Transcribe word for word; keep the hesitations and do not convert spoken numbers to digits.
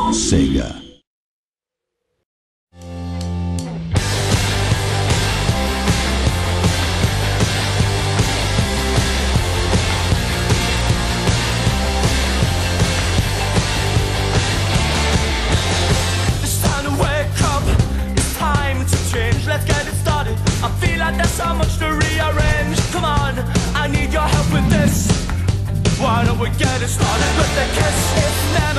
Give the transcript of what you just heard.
SEGA. Let's get it started. I feel like there's so much to rearrange. Come on, I need your help with this. Why don't we get it started with a kiss? It's never